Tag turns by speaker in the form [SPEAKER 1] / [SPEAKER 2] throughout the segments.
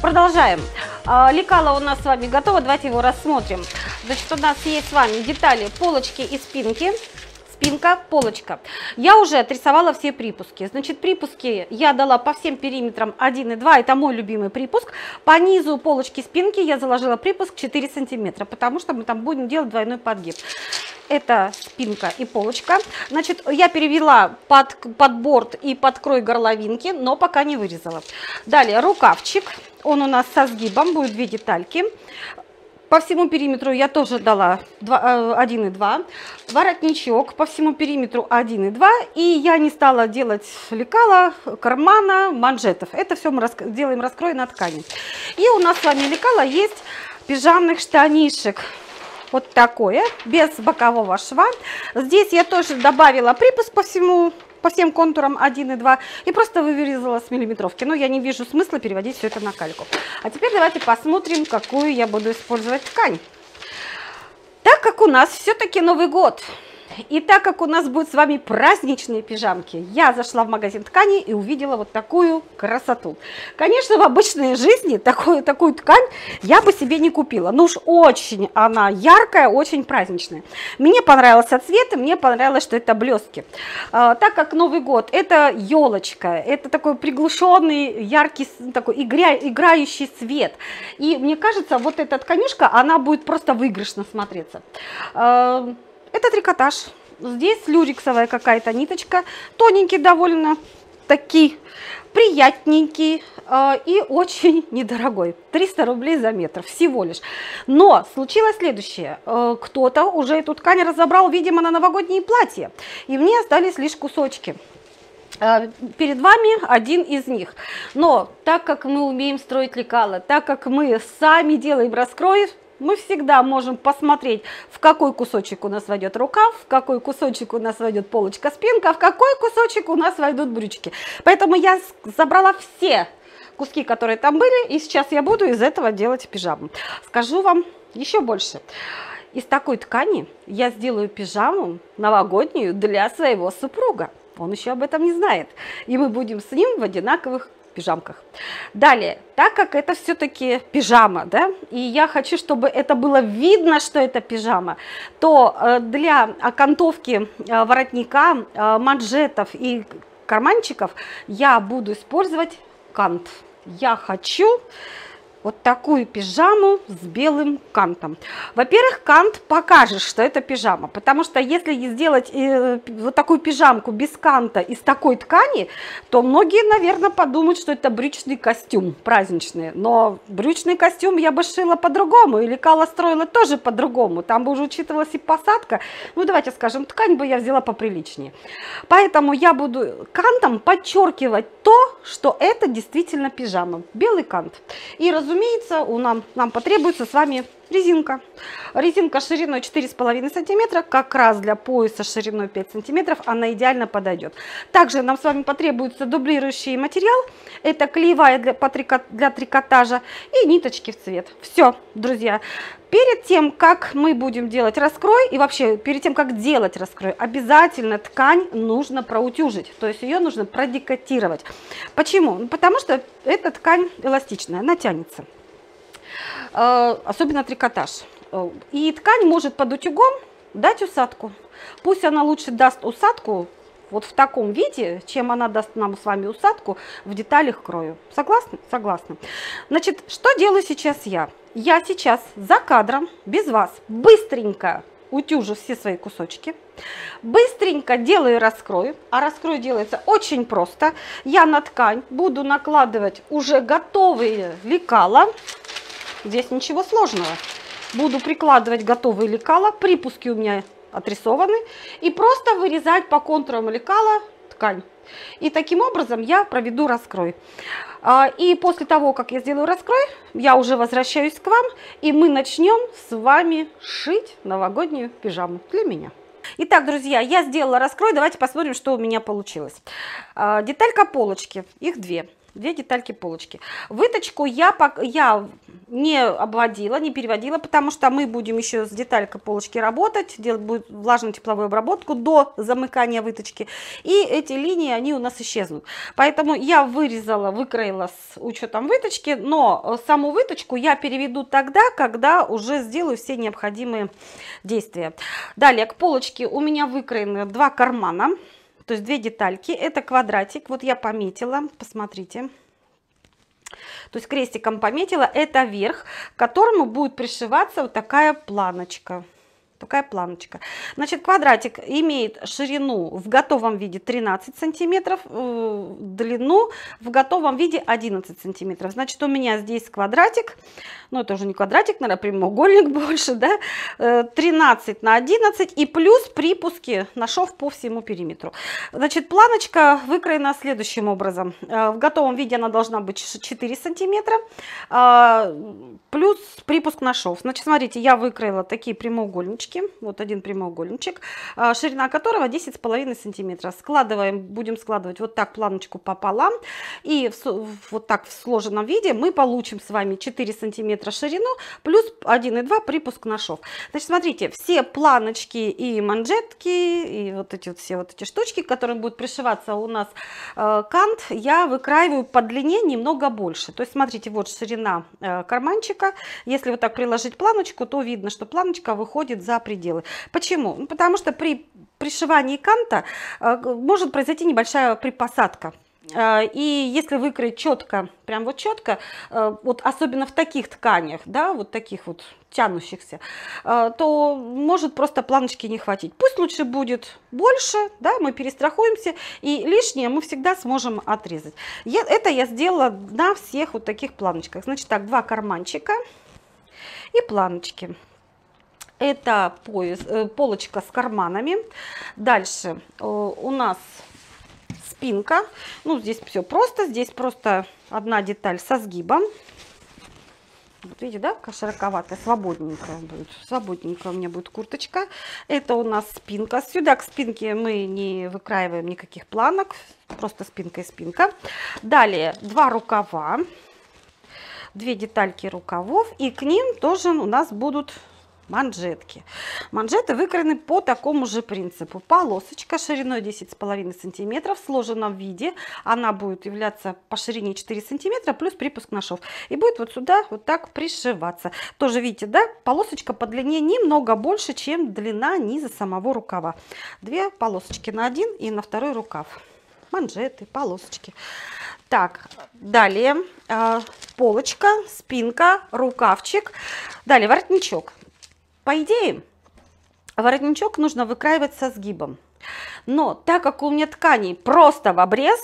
[SPEAKER 1] Продолжаем. Лекало у нас с вами готово, давайте его рассмотрим. Значит, у нас есть с вами детали полочки и спинки. Спинка, полочка. Я уже отрисовала все припуски. Значит, припуски я дала по всем периметрам 1 и 2. Это мой любимый припуск. По низу полочки спинки я заложила припуск 4 сантиметра, потому что мы там будем делать двойной подгиб. Это спинка и полочка. Значит, я перевела под борт и под крой горловинки, но пока не вырезала. Далее рукавчик. Он у нас со сгибом, будет 2 детальки. По всему периметру я тоже дала 1 и 2. Воротничок по всему периметру 1 и 2. И я не стала делать лекала, кармана, манжетов. Это все мы делаем раскрой на ткани. И у нас с вами лекало есть пижамных штанишек. Вот такое, без бокового шва. Здесь я тоже добавила припуск по всем контурам 1 и 2 и просто вырезала с миллиметровки. Но я не вижу смысла переводить все это на кальку. А теперь давайте посмотрим, какую я буду использовать ткань. Так как у нас все-таки Новый год, и так как у нас будут с вами праздничные пижамки, я зашла в магазин тканей и увидела вот такую красоту. Конечно, в обычной жизни такую ткань я бы себе не купила. Ну уж очень она яркая, очень праздничная. Мне понравился цвет, и мне понравилось, что это блестки. Так как Новый год, это елочка, это такой приглушенный, яркий, такой играющий цвет. И мне кажется, вот эта тканюшка, она будет просто выигрышно смотреться. Это трикотаж. Здесь люрексовая какая-то ниточка. Тоненький довольно, таки приятненький и очень недорогой. 300 рублей за метр всего лишь. Но случилось следующее. Кто-то уже эту ткань разобрал, видимо, на новогодние платья. И мне остались лишь кусочки. Перед вами один из них. Но так как мы умеем строить лекала, так как мы сами делаем раскрой, мы всегда можем посмотреть, в какой кусочек у нас войдет рукав, в какой кусочек у нас войдет полочка-спинка, в какой кусочек у нас войдут брючки. Поэтому я забрала все куски, которые там были, и сейчас я буду из этого делать пижаму. Скажу вам еще больше. Из такой ткани я сделаю пижаму новогоднюю для своего супруга. Он еще об этом не знает. И мы будем с ним в одинаковых пижамках. Далее, так как это все-таки пижама, да, и я хочу, чтобы это было видно, что это пижама, то для окантовки воротника, манжетов и карманчиков я буду использовать кант. Я хочу вот такую пижаму с белым кантом. Во-первых, кант покажет, что это пижама, потому что если сделать вот такую пижамку без канта из такой ткани, то многие, наверное, подумают, что это брючный костюм праздничный. Но брючный костюм я бы шила по-другому, и лекало строила тоже по-другому. Там бы уже учитывалась и посадка. Ну, давайте скажем, ткань бы я взяла поприличнее. Поэтому я буду кантом подчеркивать то, что это действительно пижама. Белый кант. И, разумеется, нам потребуется с вами резинка. Резинка шириной 4,5 сантиметра, как раз для пояса шириной 5 сантиметров, она идеально подойдет. Также нам с вами потребуется дублирующий материал. Это клеевая для трикотажа и ниточки в цвет. Все, друзья. Перед тем, как мы будем делать раскрой, и вообще перед тем, как делать раскрой, обязательно ткань нужно проутюжить, то есть ее нужно продекотировать. Почему? Потому что эта ткань эластичная, она тянется, особенно трикотаж. И ткань может под утюгом дать усадку. Пусть она лучше даст усадку вот в таком виде, чем она даст нам с вами усадку в деталях крою. Согласны? Согласны. Значит, что делаю сейчас я? Я сейчас за кадром, без вас, быстренько утюжу все свои кусочки, быстренько делаю раскрой, а раскрой делается очень просто. Я на ткань буду накладывать уже готовые лекала, здесь ничего сложного. Буду прикладывать готовые лекала, припуски у меня отрисованы, и просто вырезать по контурам лекала ткань. И таким образом я проведу раскрой. И после того, как я сделаю раскрой, я уже возвращаюсь к вам, и мы начнем с вами шить новогоднюю пижаму для меня. Итак, друзья, я сделала раскрой, давайте посмотрим, что у меня получилось. Деталька полочки, их 2. две детальки полочки. Выточку я не обводила, не переводила, потому что мы будем еще с деталькой полочки работать, делать будет влажно-тепловую обработку до замыкания выточки. И эти линии, они у нас исчезнут. Поэтому я вырезала, выкроила с учетом выточки, но саму выточку я переведу тогда, когда уже сделаю все необходимые действия. Далее к полочке у меня выкроены 2 кармана. То есть 2 детальки, это квадратик, вот я пометила, посмотрите. То есть крестиком пометила, это верх, к которому будет пришиваться вот такая планочка. Такая планочка. Значит, квадратик имеет ширину в готовом виде 13 сантиметров, длину в готовом виде 11 сантиметров. Значит, у меня здесь квадратик, ну это уже не квадратик, наверное, прямоугольник больше, да, 13 на 11 и плюс припуски на шов по всему периметру. Значит, планочка выкроена следующим образом. В готовом виде она должна быть 4 сантиметра, плюс припуск на шов. Значит, смотрите, я выкроила такие прямоугольнички. Вот один прямоугольничек, ширина которого 10,5 сантиметра. Складываем, будем складывать вот так планочку пополам. И вот так в сложенном виде мы получим с вами 4 сантиметра ширину плюс 1,2 припуск на шов. Значит, смотрите, все планочки и манжетки, и вот эти вот все вот эти штучки, к которым будет пришиваться у нас кант, я выкраиваю по длине немного больше. То есть, смотрите, вот ширина карманчика. Если вот так приложить планочку, то видно, что планочка выходит за пределы. Почему? Ну, потому что при пришивании канта может произойти небольшая припосадка. И если выкроить четко, прям вот четко, вот особенно в таких тканях, да, вот таких вот тянущихся, то может просто планочки не хватить. Пусть лучше будет больше, да, мы перестрахуемся, и лишнее мы всегда сможем отрезать. Это я сделала на всех вот таких планочках. Значит так, 2 карманчика и планочки. Это полочка с карманами. Дальше у нас спинка. Ну, здесь все просто. Здесь просто одна деталь со сгибом. Вот видите, да, широковатая, свободненькая будет. Свободненькая у меня будет курточка. Это у нас спинка. Сюда к спинке мы не выкраиваем никаких планок. Просто спинка и спинка. Далее 2 рукава. 2 детальки рукавов. И к ним тоже у нас будут манжетки. Манжеты выкроены по такому же принципу. Полосочка шириной 10,5 сантиметров в сложенном виде. Она будет являться по ширине 4 сантиметра плюс припуск на шов. И будет вот сюда вот так пришиваться. Тоже видите, да, полосочка по длине немного больше, чем длина низа самого рукава. 2 полосочки на один и на второй рукав. Манжеты, полосочки. Так, далее полочка, спинка, рукавчик. Далее воротничок. По идее, воротничок нужно выкраивать со сгибом. Но так как у меня тканей просто в обрез,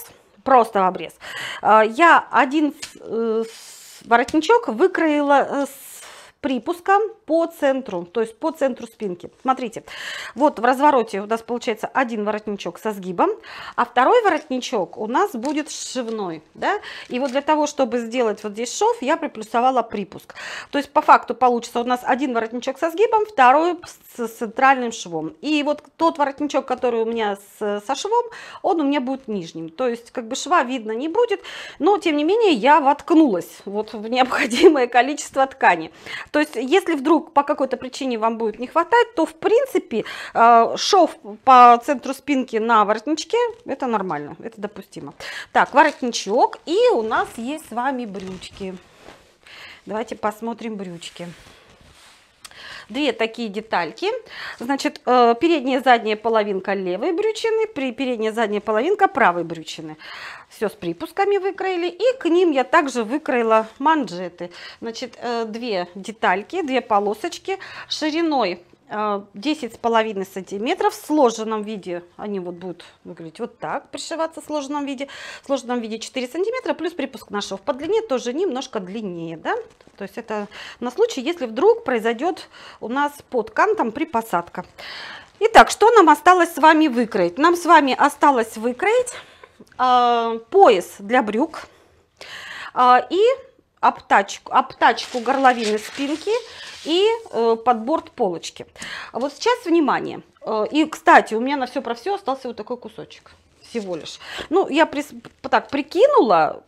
[SPEAKER 1] я один воротничок выкроила с припуском по центру, то есть по центру спинки. Смотрите, вот в развороте у нас получается один воротничок со сгибом, а второй воротничок у нас будет сшивной, да? И вот для того, чтобы сделать вот здесь шов, я приплюсовала припуск. То есть по факту получится у нас один воротничок со сгибом, второй с центральным швом. И вот тот воротничок, который у меня со швом, он у меня будет нижним. То есть как бы шва видно не будет, но тем не менее я воткнулась вот в необходимое количество ткани. То есть, если вдруг по какой-то причине вам будет не хватать, то в принципе шов по центру спинки на воротничке это нормально, это допустимо. Так, воротничок, и у нас есть с вами брючки. Давайте посмотрим брючки. 2 такие детальки. Значит, передняя и задняя половинка левой брючины, передняя и задняя половинка правой брючины. Все с припусками выкроили. И к ним я также выкроила манжеты. Значит, 2 детальки, 2 полосочки шириной 10,5 сантиметров. В сложенном виде они вот будут выглядеть вот так, пришиваться в сложенном виде. В сложенном виде 4 сантиметра плюс припуск на шов. По длине тоже немножко длиннее, да? То есть это на случай, если вдруг произойдет у нас под кантом припосадка. Итак, что нам осталось с вами выкроить? Нам с вами осталось выкроить пояс для брюк и обтачку горловины спинки и подборд полочки. Вот сейчас внимание. И, кстати, у меня на все про все остался вот такой кусочек. Всего лишь. Ну, я так прикинула,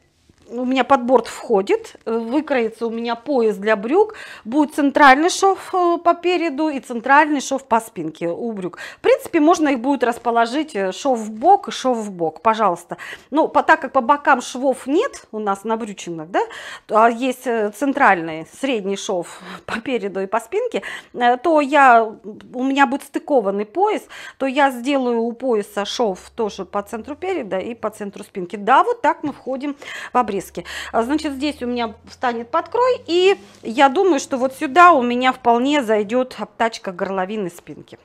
[SPEAKER 1] у меня подборд входит, выкроится у меня пояс для брюк, будет центральный шов по переду и центральный шов по спинке у брюк. В принципе, можно их будет расположить шов в бок и шов в бок, пожалуйста. Но так как по бокам швов нет у нас на брючинах, да, а есть центральный средний шов по переду и по спинке, то у меня будет стыкованный пояс, то я сделаю у пояса шов тоже по центру переда и по центру спинки. Да, вот так мы входим в обрезки. Значит, здесь у меня встанет подкрой, и я думаю, что вот сюда у меня вполне зайдет обтачка горловины спинки.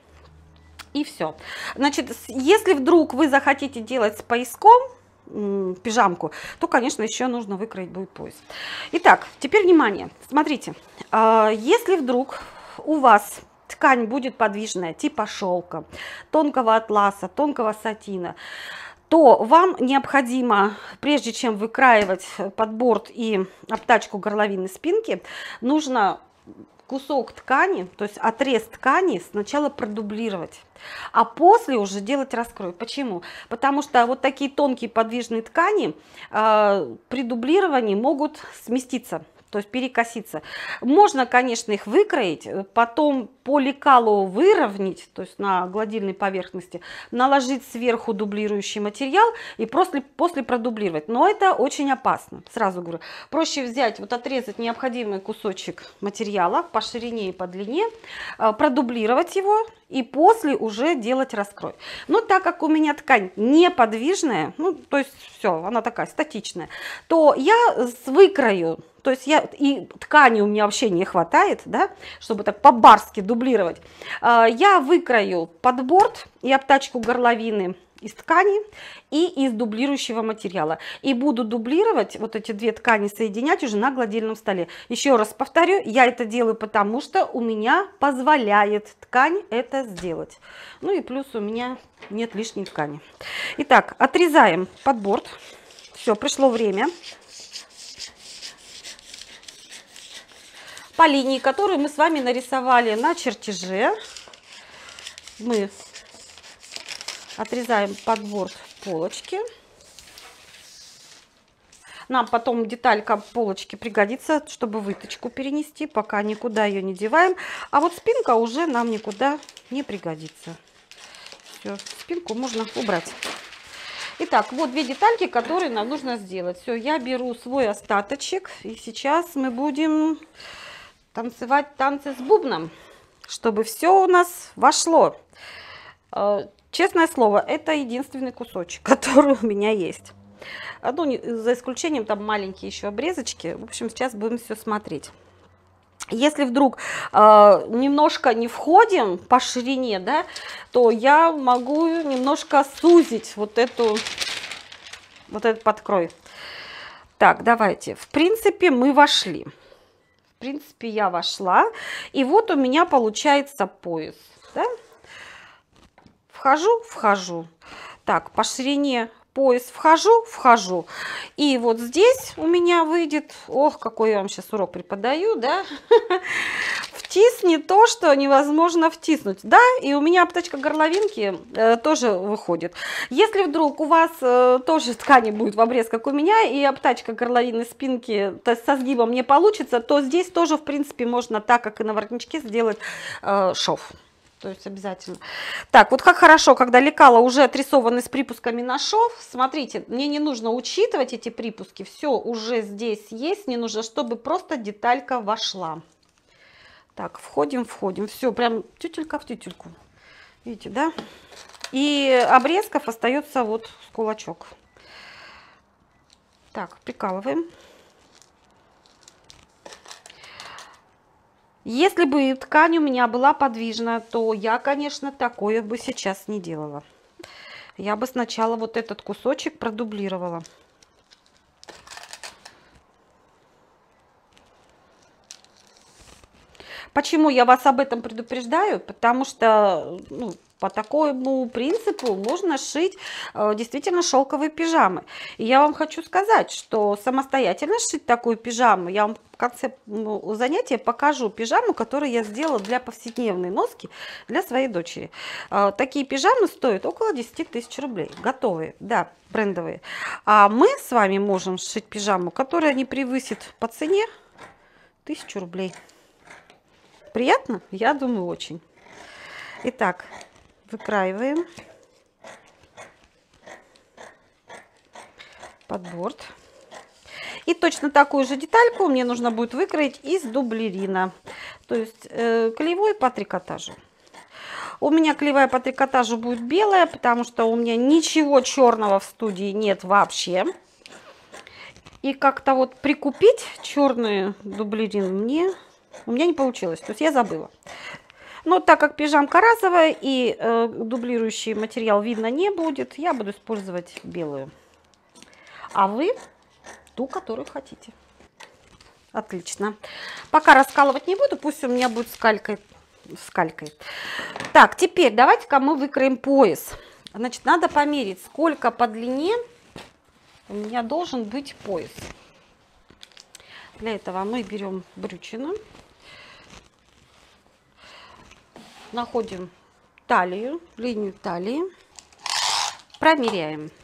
[SPEAKER 1] И все. Значит, если вдруг вы захотите делать с пояском пижамку, то, конечно, еще нужно выкроить будет пояс. Итак, теперь внимание. Смотрите, если вдруг у вас ткань будет подвижная, типа шелка, тонкого атласа, тонкого сатина, то вам необходимо, прежде чем выкраивать подборд и обтачку горловины спинки, нужно кусок ткани, то есть отрез ткани сначала продублировать, а после уже делать раскрой. Почему? Потому что вот такие тонкие подвижные ткани при дублировании могут сместиться, то есть перекоситься. Можно, конечно, их выкроить, потом по лекалу выровнять, то есть на гладильной поверхности, наложить сверху дублирующий материал и после продублировать. Но это очень опасно, сразу говорю. Проще взять, вот отрезать необходимый кусочек материала по ширине и по длине, продублировать его и после уже делать раскрой. Но так как у меня ткань неподвижная, ну, то есть все, она такая статичная, то я выкрою. То есть и ткани у меня вообще не хватает, да, чтобы так по-барски дублировать. Я выкрою подборд и обтачку горловины из ткани и из дублирующего материала. И буду дублировать, вот эти две ткани соединять уже на гладильном столе. Еще раз повторю, я это делаю потому, что у меня позволяет ткань это сделать. Ну и плюс у меня нет лишней ткани. Итак, отрезаем подборд. Все, пришло время. По линии, которую мы с вами нарисовали на чертеже, мы отрезаем подборд полочки. Нам потом деталька полочки пригодится, чтобы выточку перенести, пока никуда ее не деваем. А вот спинка уже нам никуда не пригодится. Все, спинку можно убрать. Итак, вот две детальки, которые нам нужно сделать. Все, я беру свой остаточек, и сейчас мы будем танцевать танцы с бубном, чтобы все у нас вошло. Честное слово, это единственный кусочек, который у меня есть. Ну, за исключением там маленькие еще обрезочки. В общем, сейчас будем все смотреть. Если вдруг немножко не входим по ширине, да, то я могу немножко сузить вот этот подкрой. Так, давайте. В принципе, мы вошли. В принципе, я вошла. И вот у меня получается пояс. Да? Вхожу. Так, по ширине пояс вхожу. И вот здесь у меня выйдет... Ох, какой я вам сейчас урок преподаю, да? Втисни то, что невозможно втиснуть. Да, и у меня обтачка горловинки тоже выходит. Если вдруг у вас тоже ткани будет в обрез, как у меня, и обтачка горловины спинки со сгибом не получится, то здесь тоже, в принципе, можно, так как и на воротничке, сделать шов. То есть обязательно. Так, вот как хорошо, когда лекала уже отрисованы с припусками на шов. Смотрите, мне не нужно учитывать эти припуски. Все уже здесь есть. Мне нужно, чтобы просто деталька вошла. Так, входим. Все, прям тютелька в тютельку. Видите, да? И обрезков остается вот с кулачок. Так, прикалываем. Если бы ткань у меня была подвижная, то я, конечно, такое бы сейчас не делала. Я бы сначала вот этот кусочек продублировала. Почему я вас об этом предупреждаю? Потому что по такому принципу можно шить действительно шелковые пижамы. И я вам хочу сказать, что самостоятельно шить такую пижаму, я вам в конце занятия покажу пижаму, которую я сделала для повседневной носки для своей дочери. Такие пижамы стоят около 10 тысяч рублей, готовые, да, брендовые. А мы с вами можем сшить пижаму, которая не превысит по цене 1000 рублей. Приятно? Я думаю, очень. Итак, выкраиваем под борт. И точно такую же детальку мне нужно будет выкроить из дублерина, то есть клеевой по трикотажу. У меня клеевая по трикотажу будет белая, потому что у меня ничего черного в студии нет вообще. И как-то вот прикупить черный дублерин у меня не получилось, то есть я забыла. Но так как пижамка разовая и дублирующий материал видно не будет, я буду использовать белую. А вы ту, которую хотите. Отлично. Пока раскалывать не буду, пусть у меня будет скалькой. Так, теперь давайте-ка мы выкроем пояс. Значит, надо померить, сколько по длине у меня должен быть пояс. Для этого мы берем брючину. Находим талию, линию талии, промеряем.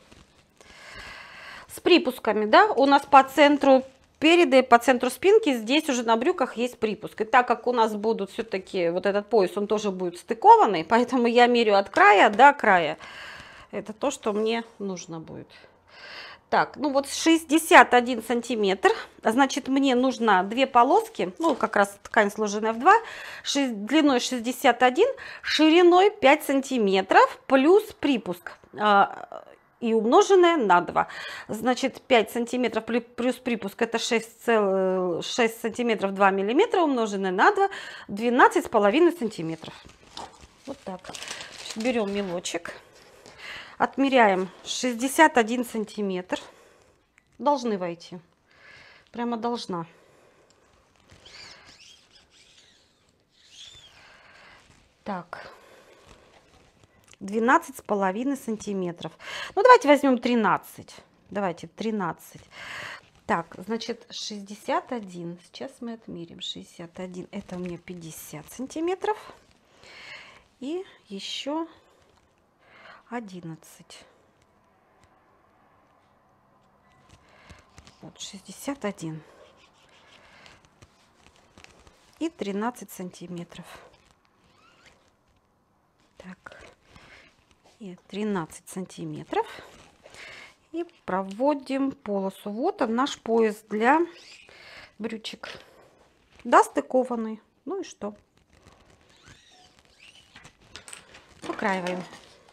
[SPEAKER 1] С припусками, да, у нас по центру переда и по центру спинки здесь уже на брюках есть припуск. И так как у нас будут все-таки вот этот пояс, он тоже будет стыкованный, поэтому я меряю от края до края. Это то, что мне нужно будет. Так, ну вот 61 сантиметр, значит, мне нужно 2 полоски, ну, как раз ткань сложенная в 2, длиной 61, шириной 5 сантиметров, плюс припуск, и умноженное на 2. Значит, 5 сантиметров плюс припуск, это 6 сантиметров 2 миллиметра, умноженное на 2, 12,5 сантиметров. Вот так. Берем мелочек. Отмеряем 61 сантиметр. Должны войти. Прямо должна. Так. 12,5 сантиметров. Ну, давайте возьмем 13. Давайте 13. Так, значит, 61. Сейчас мы отмерим. 61. Это у меня 50 сантиметров. И еще 11. Вот 61. И 13 сантиметров. Так. И 13 сантиметров. И проводим полосу. Вот он, наш пояс для брючек. Достыкованный. Ну и что? Выкраиваем.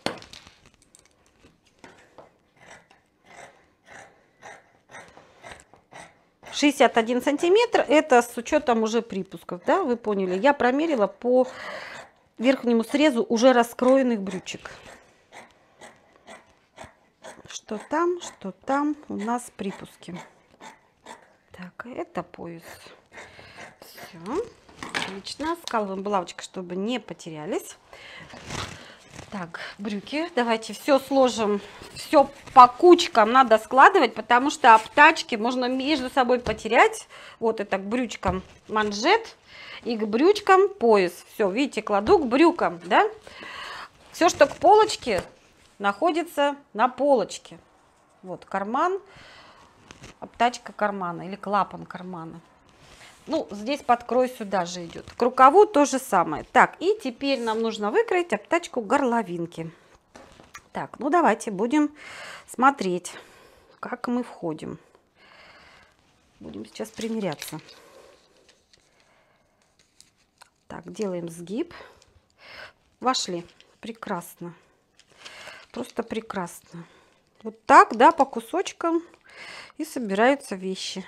[SPEAKER 1] 61 сантиметр, это с учетом уже припусков, да, вы поняли. Я промерила по верхнему срезу уже раскроенных брючек. Что там у нас припуски. Так, это пояс. Все, отлично. Скалываем булавочкой, чтобы не потерялись. Так, брюки. Давайте все сложим. Все по кучкам надо складывать, потому что обтачки можно между собой потерять. Вот это к брючкам манжет и к брючкам пояс. Все, видите, кладу к брюкам, да? Все, что к полочке, находится на полочке. Вот карман, обтачка кармана или клапан кармана. Ну, здесь подкрой сюда же идет. К рукаву то же самое. Так, и теперь нам нужно выкроить обтачку горловинки. Так, ну давайте будем смотреть, как мы входим. Будем сейчас примеряться. Так, делаем сгиб. Вошли. Прекрасно. Просто прекрасно. Вот так, да, по кусочкам и собираются вещи.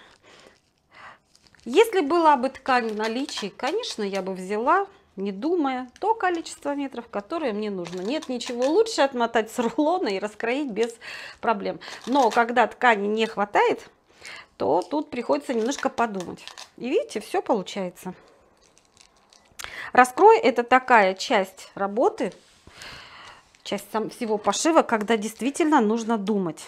[SPEAKER 1] Если была бы ткань в наличии, конечно, я бы взяла, не думая, то количество метров, которое мне нужно. Нет ничего лучше отмотать с рулона и раскроить без проблем. Но когда ткани не хватает, то тут приходится немножко подумать. И видите, все получается. Раскрой — это такая часть работы, часть всего пошива, когда действительно нужно думать.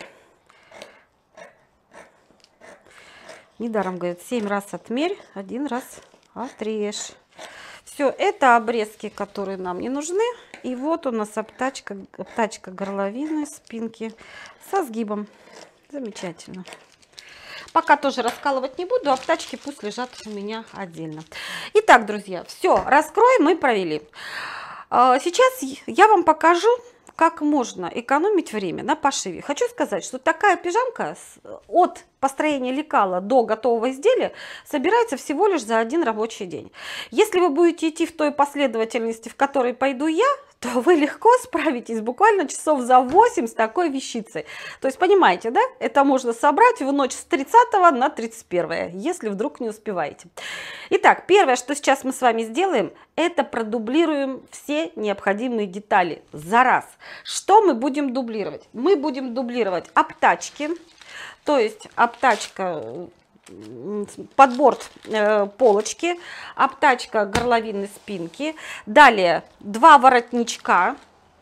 [SPEAKER 1] Недаром говорят, 7 раз отмерь, 1 раз отрежь. Все, это обрезки, которые нам не нужны. И вот у нас обтачка горловины, спинки со сгибом. Замечательно. Пока тоже раскалывать не буду, обтачки пусть лежат у меня отдельно. Итак, друзья, все, раскрой мы провели. Сейчас я вам покажу, как можно экономить время на пошиве. Хочу сказать, что такая пижамка от построения лекала до готового изделия собирается всего лишь за 1 рабочий день. Если вы будете идти в той последовательности, в которой пойду я, то вы легко справитесь буквально часов за 8 с такой вещицей. То есть, понимаете, да? Это можно собрать в ночь с 30 на 31, если вдруг не успеваете. Итак, первое, что сейчас мы с вами сделаем, это продублируем все необходимые детали за раз. Что мы будем дублировать? Мы будем дублировать обтачки, то есть обтачка подборд полочки, обтачка горловины спинки, далее 2 воротничка,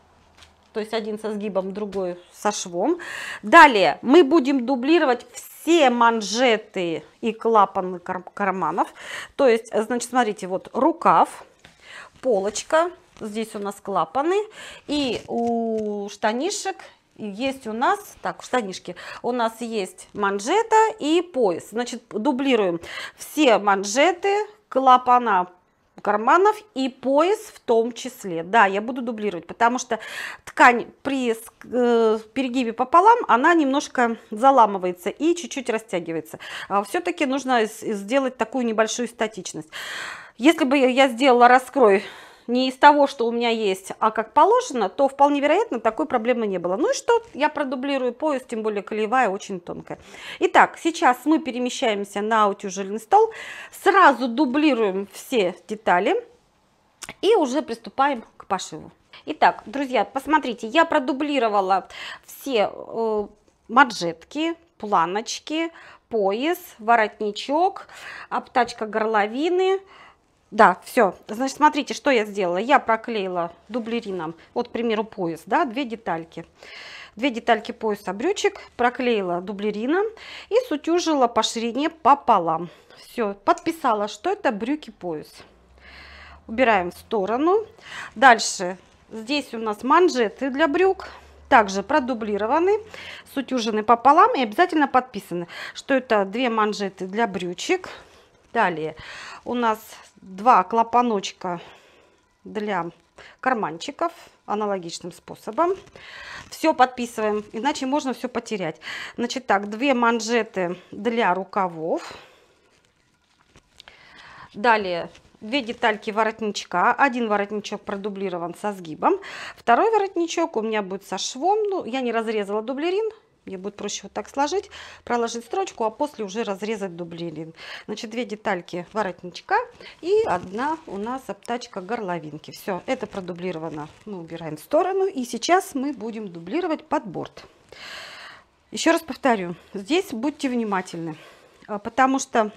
[SPEAKER 1] то есть один со сгибом, другой со швом. Далее мы будем дублировать все манжеты и клапаны карманов, то есть, значит, смотрите, вот рукав, полочка, здесь у нас клапаны, и у штанишек есть у нас, так, штанишки, у нас есть манжета и пояс. Значит, дублируем все манжеты, клапана карманов и пояс в том числе. Да, я буду дублировать, потому что ткань при перегибе пополам, она немножко заламывается и чуть-чуть растягивается. Все-таки нужно сделать такую небольшую статичность. Если бы я сделала раскрой не из того, что у меня есть, а как положено, то вполне вероятно такой проблемы не было. Ну и что? Я продублирую пояс, тем более колеевая очень тонкая. Итак, сейчас мы перемещаемся на утюжильный стол, сразу дублируем все детали и уже приступаем к пошиву. Итак, друзья, посмотрите, я продублировала все манжетки, планочки, пояс, воротничок, обтачка горловины. Да, все. Значит, смотрите, что я сделала. Я проклеила дублерином, вот, к примеру, пояс, да, 2 детальки. 2 детальки пояса брючек проклеила дублерином и сутюжила по ширине пополам. Все, подписала, что это брюки-пояс. Убираем в сторону. Дальше здесь у нас манжеты для брюк. Также продублированы, сутюжены пополам и обязательно подписаны, что это 2 манжеты для брючек. Далее у нас 2 клапаночка для карманчиков аналогичным способом. Все подписываем, иначе можно все потерять. Значит так, 2 манжеты для рукавов. Далее 2 детальки воротничка. Один воротничок продублирован со сгибом. Второй воротничок у меня будет со швом. Ну, я не разрезала дублерин. Мне будет проще вот так сложить, проложить строчку, а после уже разрезать дублерин. Значит, 2 детальки воротничка и 1 у нас обтачка горловинки. Все, это продублировано. Мы убираем в сторону. И сейчас мы будем дублировать подборд. Еще раз повторю, здесь будьте внимательны, потому что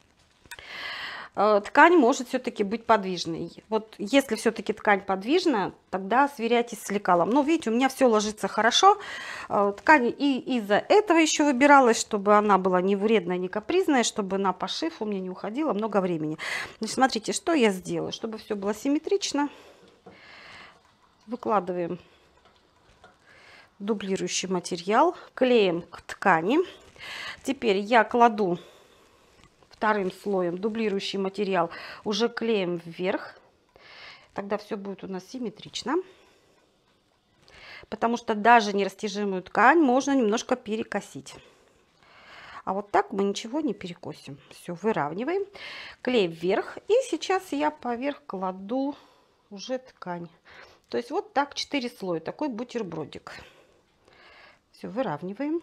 [SPEAKER 1] ткань может все-таки быть подвижной. Вот если все-таки ткань подвижная, тогда сверяйтесь с лекалом. Но видите, у меня все ложится хорошо. Ткань и из-за этого еще выбиралась, чтобы она была не вредная, не капризная, чтобы на пошив у меня не уходило много времени. Значит, смотрите, что я сделаю, чтобы все было симметрично. Выкладываем дублирующий материал, клеим к ткани. Теперь я кладу вторым слоем дублирующий материал, уже клеем вверх. Тогда все будет у нас симметрично. Потому что даже нерастяжимую ткань можно немножко перекосить. А вот так мы ничего не перекосим. Все, выравниваем. Клей вверх. И сейчас я поверх кладу уже ткань. То есть вот так 4 слоя. Такой бутербродик. Все, выравниваем.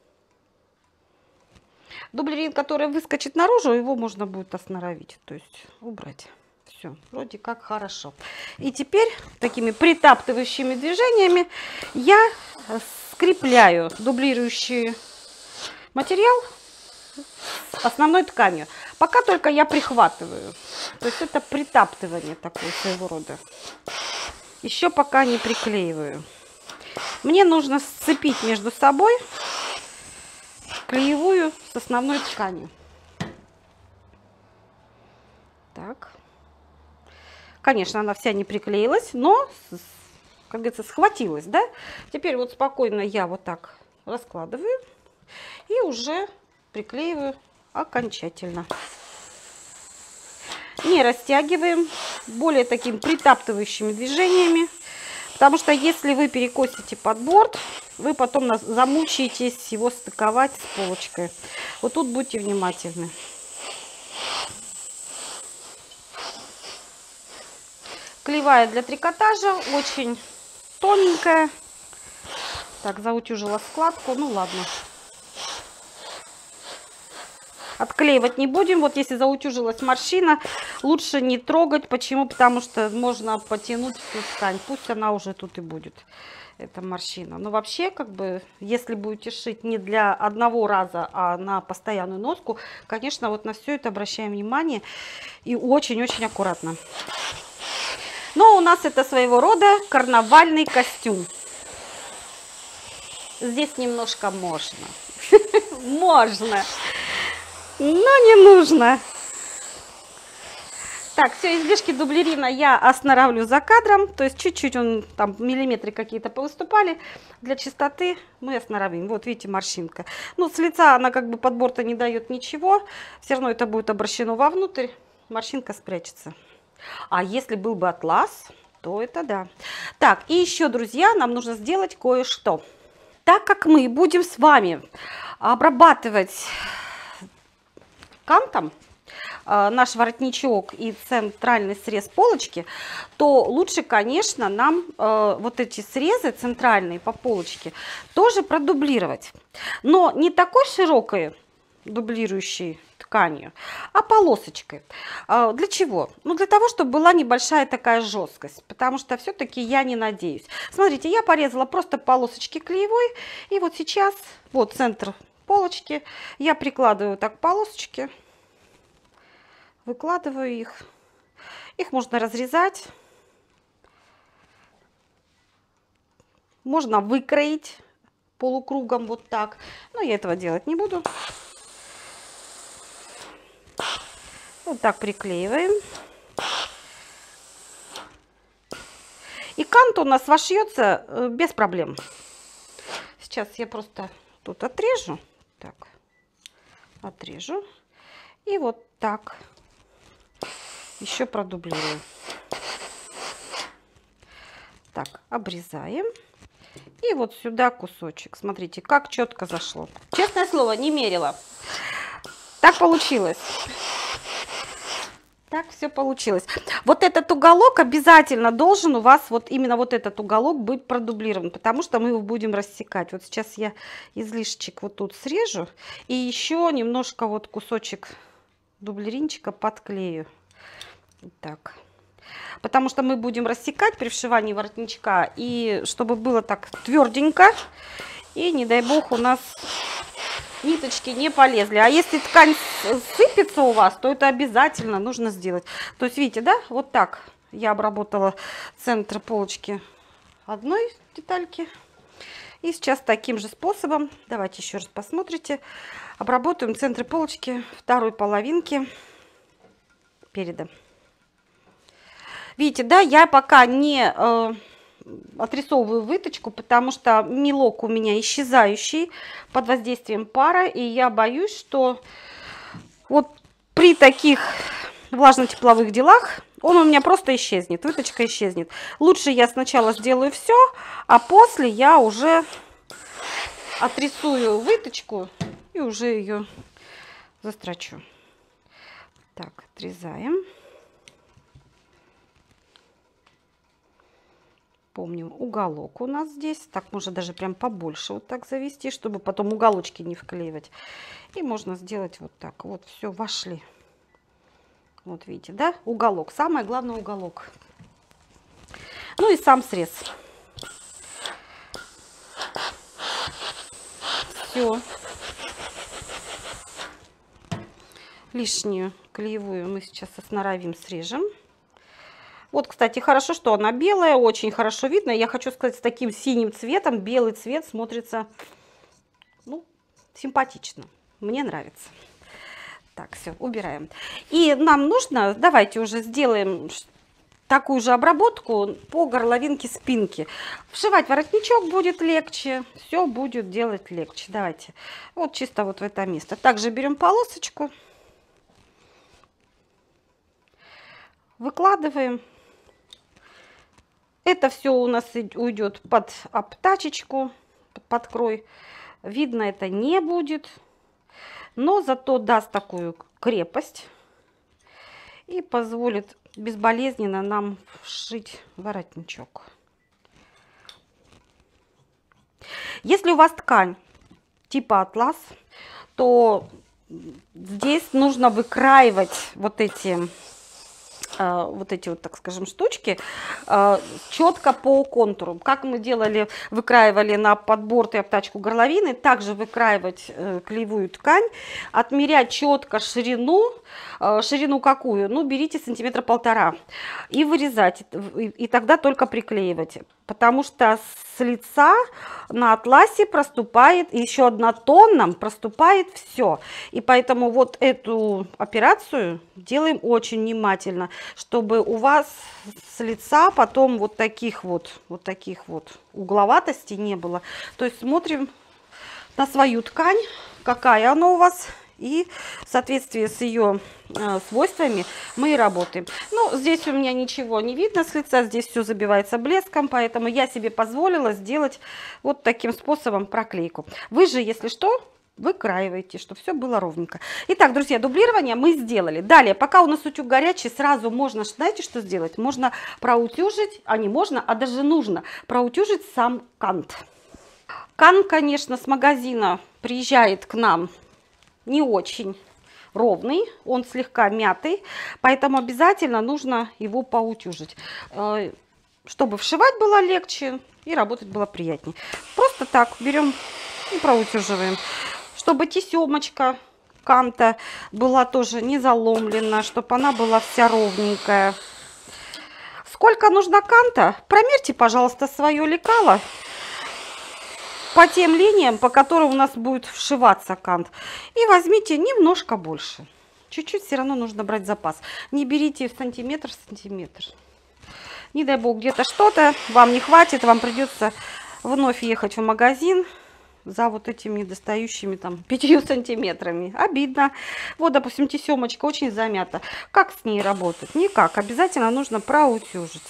[SPEAKER 1] Дублерин, который выскочит наружу, его можно будет осноровить, то есть убрать. Все, вроде как хорошо. И теперь такими притаптывающими движениями я скрепляю дублирующий материал с основной тканью. Пока только я прихватываю. То есть это притаптывание такое своего рода. Еще пока не приклеиваю. Мне нужно сцепить между собой клеевую с основной тканью. Так. Конечно, она вся не приклеилась, но, как говорится, схватилась, да? Теперь вот спокойно я вот так раскладываю и уже приклеиваю окончательно. Не растягиваем, более такими притаптывающими движениями, потому что если вы перекосите подборд, вы потом замучаетесь его стыковать с полочкой. Вот тут будьте внимательны. Клеевая для трикотажа, очень тоненькая. Так, заутюжила складку, ну ладно. Отклеивать не будем. Вот если заутюжилась морщина, лучше не трогать. Почему? Потому что можно потянуть всю ткань. Пусть она уже тут и будет, эта морщина. Но вообще, как бы, если будете шить не для одного раза, а на постоянную носку, конечно, вот на все это обращаем внимание и очень-очень аккуратно. Но у нас это своего рода карнавальный костюм. Здесь немножко можно. Можно. Но не нужно. Так, все, излишки дублерина я останавливаю за кадром. То есть чуть-чуть он там миллиметры какие-то повыступали. Для чистоты мы останавливаем. Вот видите, морщинка. Ну, с лица она как бы подбор-то не дает ничего. Все равно это будет обращено вовнутрь. Морщинка спрячется. А если был бы атлас, то это да. Так, и еще, друзья, нам нужно сделать кое-что. Так как мы будем с вами обрабатывать кантом наш воротничок и центральный срез полочки, то лучше, конечно, нам вот эти срезы центральные по полочке тоже продублировать. Но не такой широкой дублирующей тканью, а полосочкой. Для чего? Ну, для того, чтобы была небольшая такая жесткость, потому что все-таки я не надеюсь. Смотрите, я порезала просто полосочки клеевой, и вот сейчас, вот центр полочки, я прикладываю так полосочки, выкладываю их. Их можно разрезать, можно выкроить полукругом вот так, но я этого делать не буду. Вот так приклеиваем. И кант у нас вошьется без проблем. Сейчас я просто тут отрежу. Так, отрежу. И вот так еще продублирую. Так, обрезаем. И вот сюда кусочек. Смотрите, как четко зашло. Честное слово, не мерила. Так получилось. Так все получилось. Вот этот уголок обязательно должен у вас, вот именно вот этот уголок быть продублирован, потому что мы его будем рассекать. Вот сейчас я излишечек вот тут срежу и еще немножко вот кусочек дублеринчика подклею. Так. Потому что мы будем рассекать при вшивании воротничка, и чтобы было так тверденько, и не дай бог у нас ниточки не полезли. А если ткань сыпется у вас, то это обязательно нужно сделать. То есть, видите, да, вот так я обработала центр полочки одной детальки. И сейчас таким же способом, давайте еще раз посмотрите, обработаем центр полочки второй половинки переда. Видите, да, я пока не отрисовываю выточку, потому что мелок у меня исчезающий под воздействием пара, и я боюсь, что вот при таких влажно-тепловых делах он у меня просто исчезнет, выточка исчезнет. Лучше я сначала сделаю все, а после я уже отрисую выточку и уже ее застрочу. Так, отрезаем. Помним, уголок у нас здесь. Так, можно даже прям побольше вот так завести, чтобы потом уголочки не вклеивать. И можно сделать вот так. Вот, все, вошли. Вот видите, да? Уголок. Самое главное уголок. Ну и сам срез. Все. Лишнюю клеевую мы сейчас осноровим, срежем. Вот, кстати, хорошо, что она белая, очень хорошо видно. Я хочу сказать, с таким синим цветом белый цвет смотрится, ну, симпатично. Мне нравится. Так, все, убираем. И нам нужно, давайте уже сделаем такую же обработку по горловинке спинки. Вшивать воротничок будет легче, все будет делать легче. Давайте, вот чисто вот в это место. Также берем полосочку, выкладываем. Это все у нас уйдет под обтачечку, под крой. Видно это не будет, но зато даст такую крепость и позволит безболезненно нам вшить воротничок. Если у вас ткань типа атлас, то здесь нужно выкраивать вот эти вот, так скажем, штучки четко по контуру. Как мы делали, выкраивали на подборт и обтачку горловины, также выкраивать клеевую ткань, отмерять четко ширину. Ширину какую? Ну, берите сантиметра 1,5 и вырезать, и тогда только приклеивать. Потому что с лица на атласе проступает, и еще однотонном проступает все. И поэтому вот эту операцию делаем очень внимательно, чтобы у вас с лица потом вот таких вот угловатостей не было. То есть смотрим на свою ткань, какая она у вас. И в соответствии с ее свойствами мы и работаем. Ну, здесь у меня ничего не видно с лица, здесь все забивается блеском, поэтому я себе позволила сделать вот таким способом проклейку. Вы же, если что, выкраиваете, чтобы все было ровненько. Итак, друзья, дублирование мы сделали. Далее, пока у нас утюг горячий, сразу можно, знаете, что сделать? Можно проутюжить, а не можно, а даже нужно проутюжить сам кант. Кант, конечно, с магазина приезжает к нам не очень ровный, он слегка мятый, поэтому обязательно нужно его поутюжить, чтобы вшивать было легче и работать было приятнее. Просто так берем и проутюживаем, чтобы тесемочка канта была тоже не заломлена, чтобы она была вся ровненькая. Сколько нужно канта? Промерьте, пожалуйста, свое лекало по тем линиям, по которым у нас будет вшиваться кант. И возьмите немножко больше. Чуть-чуть все равно нужно брать запас. Не берите сантиметр в сантиметр. Не дай бог, где-то что-то вам не хватит, вам придется вновь ехать в магазин за вот этими недостающими там 5 сантиметрами. Обидно. Вот, допустим, тесемочка очень замята. Как с ней работать? Никак. Обязательно нужно проутюжить.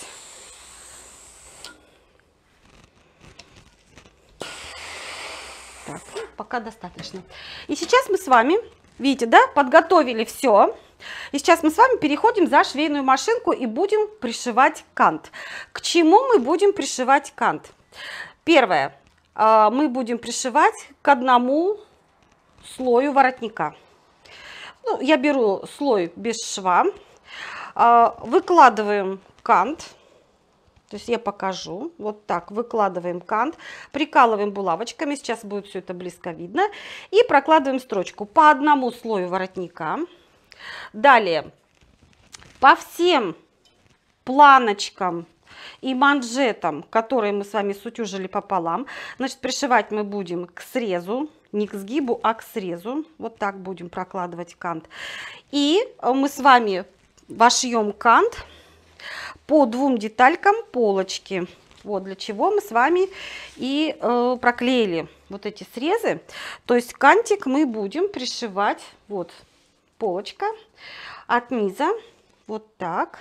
[SPEAKER 1] Так, пока достаточно. И сейчас мы с вами, видите, да, подготовили все. И сейчас мы с вами переходим за швейную машинку и будем пришивать кант. К чему мы будем пришивать кант? Первое. Мы будем пришивать к одному слою воротника. Ну, я беру слой без шва. Выкладываем кант. То есть я покажу. Вот так выкладываем кант, прикалываем булавочками. Сейчас будет все это близко видно. И прокладываем строчку по одному слою воротника. Далее по всем планочкам и манжетам, которые мы с вами сутюжили пополам, значит, пришивать мы будем к срезу. Не к сгибу, а к срезу. Вот так будем прокладывать кант. И мы с вами вошьем кант по двум деталькам полочки. Вот для чего мы с вами и проклеили вот эти срезы. То есть кантик мы будем пришивать, вот полочка от низа, вот так,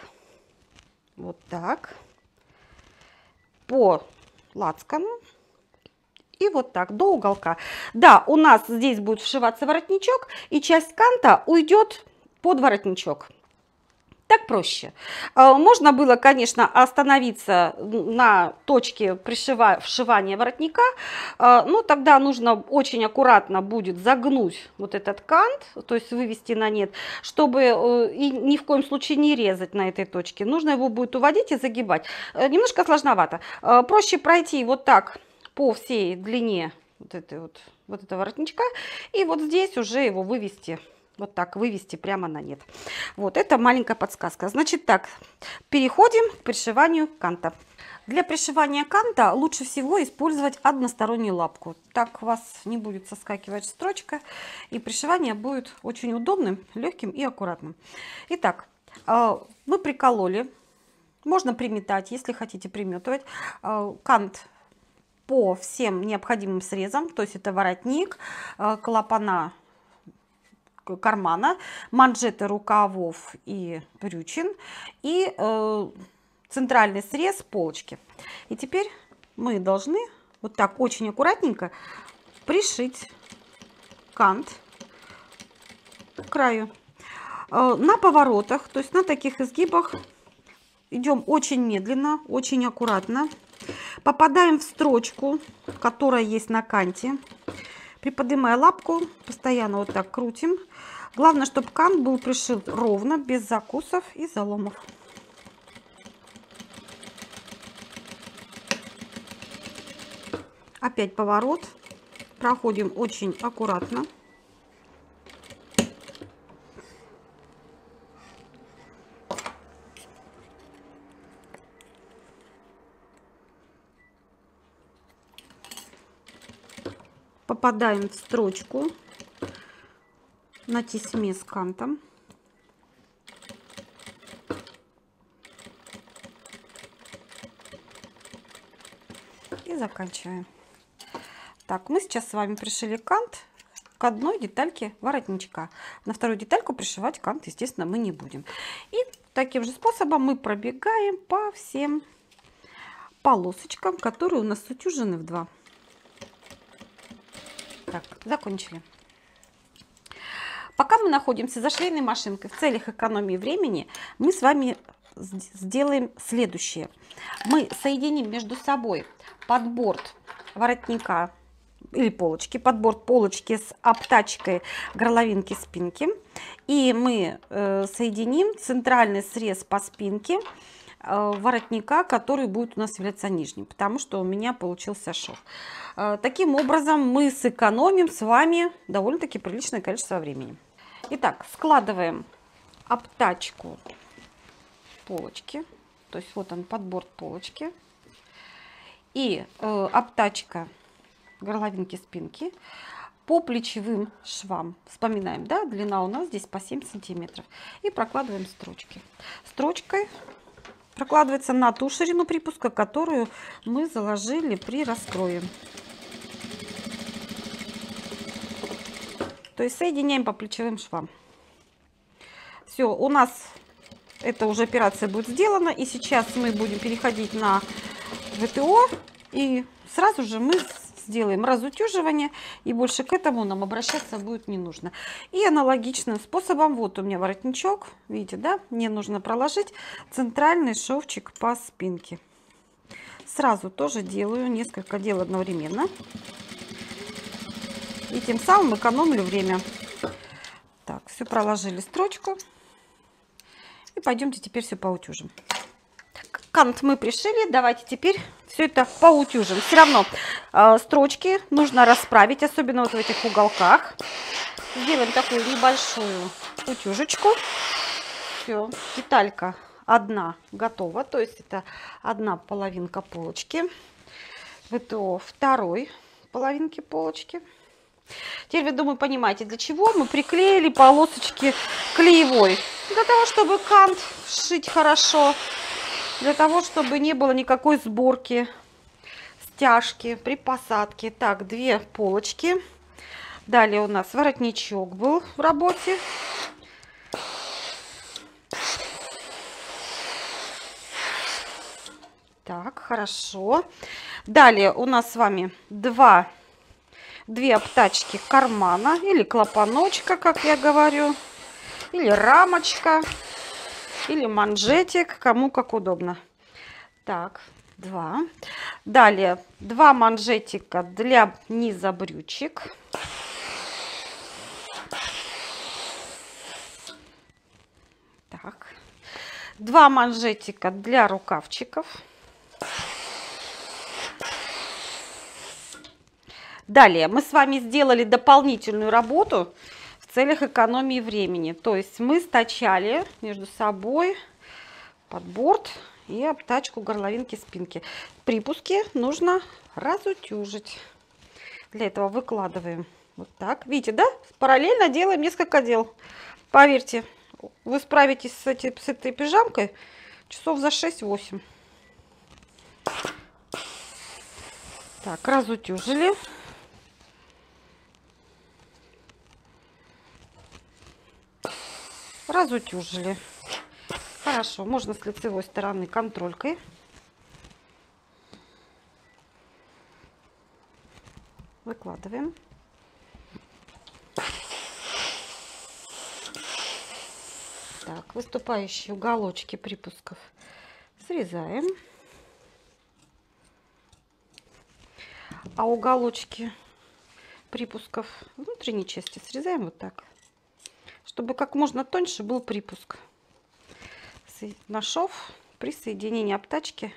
[SPEAKER 1] по лацкану и вот так до уголка. Да, у нас здесь будет вшиваться воротничок, и часть канта уйдет под воротничок. Так проще. Можно было, конечно, остановиться на точке вшивания воротника, но тогда нужно очень аккуратно будет загнуть вот этот кант, то есть вывести на нет, чтобы и ни в коем случае не резать на этой точке. Нужно его будет уводить и загибать. Немножко сложновато. Проще пройти вот так по всей длине вот этого воротничка и вот здесь уже его вывести вот так вывести прямо на нет. Вот, это маленькая подсказка. Значит так, переходим к пришиванию канта. Для пришивания канта лучше всего использовать одностороннюю лапку. Так у вас не будет соскакивать строчка, и пришивание будет очень удобным, легким и аккуратным. Итак, мы прикололи, можно приметать, если хотите приметывать, кант по всем необходимым срезам, то есть это воротник, клапана кармана, манжеты рукавов и брючин и центральный срез полочки. И теперь мы должны вот так очень аккуратненько пришить кант к краю. На поворотах, то есть на таких изгибах, идем очень медленно, очень аккуратно. Попадаем в строчку, которая есть на канте. Приподнимая лапку, постоянно вот так крутим. Главное, чтобы кант был пришит ровно, без закусов и заломов. Опять поворот. Проходим очень аккуратно. Попадаем в строчку на тесьме с кантом. И заканчиваем. Так, мы сейчас с вами пришили кант к одной детальке воротничка. На вторую детальку пришивать кант, естественно, мы не будем. И таким же способом мы пробегаем по всем полосочкам, которые у нас сутюжены в два. Так, закончили. Пока мы находимся за швейной машинкой, в целях экономии времени, мы с вами сделаем следующее. Мы соединим между собой подборд воротника или полочки, подборд полочки с обтачкой горловинки спинки. И мы соединим центральный срез по спинке воротника, который будет у нас являться нижним, потому что у меня получился шов. Таким образом мы сэкономим с вами довольно-таки приличное количество времени. Итак, складываем обтачку полочки, то есть вот он подборд полочки и обтачка горловинки спинки по плечевым швам. Вспоминаем, да, длина у нас здесь по 7 сантиметров. И прокладываем строчки. Строчкой прокладывается на ту ширину припуска, которую мы заложили при раскрое. То есть соединяем по плечевым швам. Все, у нас эта уже операция будет сделана. И сейчас мы будем переходить на ВТО. И сразу же мы сделаем разутюживание. И больше к этому нам обращаться будет не нужно. И аналогичным способом, вот у меня воротничок. Видите, да? Мне нужно проложить центральный шовчик по спинке. Сразу тоже делаю, несколько дел одновременно. И тем самым экономлю время. Так, все проложили строчку. И пойдемте теперь все поутюжим. Кант мы пришили. Давайте теперь все это поутюжим. Все равно строчки нужно расправить, особенно вот в этих уголках. Сделаем такую небольшую утюжечку. Все, деталька одна готова. То есть это одна половинка полочки. ВТО второй половинки полочки. Теперь вы, думаю, понимаете, для чего мы приклеили полосочки клеевой. Для того, чтобы кант сшить хорошо. Для того, чтобы не было никакой сборки, стяжки при посадке. Так, две полочки. Далее у нас воротничок был в работе. Так, хорошо. Далее у нас с вами две обтачки кармана или клапаночка, как я говорю, или рамочка, или манжетик, кому как удобно. Так, два. Далее два манжетика для низа брючек. Так, два манжетика для рукавчиков. Далее мы с вами сделали дополнительную работу в целях экономии времени. То есть мы стачали между собой подборд и обтачку горловинки спинки. Припуски нужно разутюжить. Для этого выкладываем вот так. Видите, да? Параллельно делаем несколько дел. Поверьте, вы справитесь с этой пижамкой часов за 6-8. Так, разутюжили. Разутюжили. Хорошо, можно с лицевой стороны контролькой. Выкладываем. Так, выступающие уголочки припусков срезаем. А уголочки припусков внутренней части срезаем вот так, чтобы как можно тоньше был припуск. На шов при соединении обтачки